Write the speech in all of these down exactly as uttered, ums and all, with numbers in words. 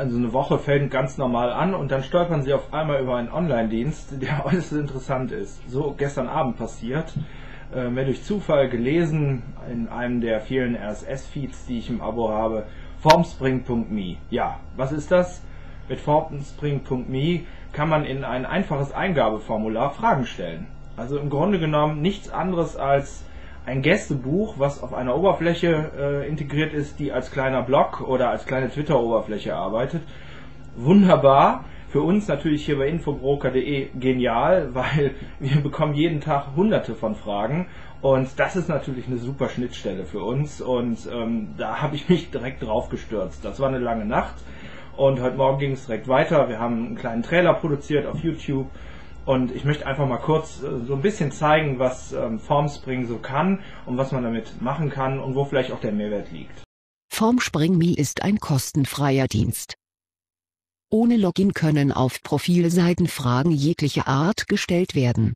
also eine Woche fängt ganz normal an und dann stolpern Sie auf einmal über einen Online-Dienst, der äußerst interessant ist. So gestern Abend passiert, äh, mir durch Zufall gelesen in einem der vielen R S S-Feeds, die ich im Abo habe, Formspring Punkt me. Ja, was ist das? Mit Formspring Punkt me kann man in ein einfaches Eingabeformular Fragen stellen. Also im Grunde genommen nichts anderes als ein Gästebuch, was auf einer Oberfläche äh, integriert ist, die als kleiner Blog oder als kleine Twitter-Oberfläche arbeitet. Wunderbar. Für uns natürlich hier bei infobroker punkt de genial, weil wir bekommen jeden Tag hunderte von Fragen und das ist natürlich eine super Schnittstelle für uns und ähm, da habe ich mich direkt drauf gestürzt. Das war eine lange Nacht und heute Morgen ging es direkt weiter. Wir haben einen kleinen Trailer produziert auf YouTube. Und ich möchte einfach mal kurz so ein bisschen zeigen, was ähm, Formspring so kann und was man damit machen kann und wo vielleicht auch der Mehrwert liegt. Formspring Punkt me ist ein kostenfreier Dienst. Ohne Login können auf Profilseiten Fragen jeglicher Art gestellt werden.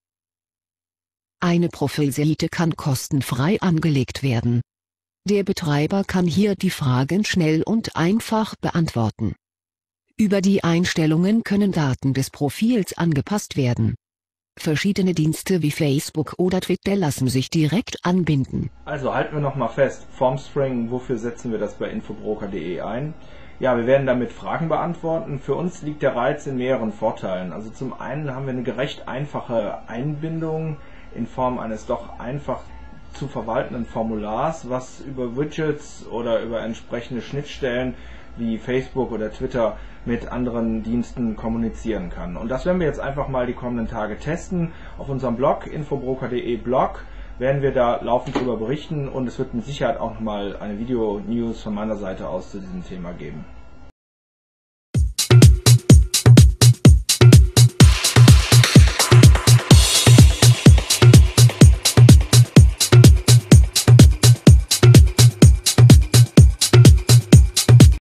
Eine Profilseite kann kostenfrei angelegt werden. Der Betreiber kann hier die Fragen schnell und einfach beantworten. Über die Einstellungen können Daten des Profils angepasst werden. Verschiedene Dienste wie Facebook oder Twitter lassen sich direkt anbinden. Also halten wir nochmal fest, Formspring, wofür setzen wir das bei infobroker punkt de ein? Ja, wir werden damit Fragen beantworten. Für uns liegt der Reiz in mehreren Vorteilen. Also zum einen haben wir eine gerecht einfache Einbindung in Form eines doch einfach zu verwaltenden Formulars, was über Widgets oder über entsprechende Schnittstellen wie Facebook oder Twitter mit anderen Diensten kommunizieren kann. Und das werden wir jetzt einfach mal die kommenden Tage testen. Auf unserem Blog infobroker punkt de Blog werden wir da laufend darüber berichten und es wird mit Sicherheit auch nochmal eine Video-News von meiner Seite aus zu diesem Thema geben.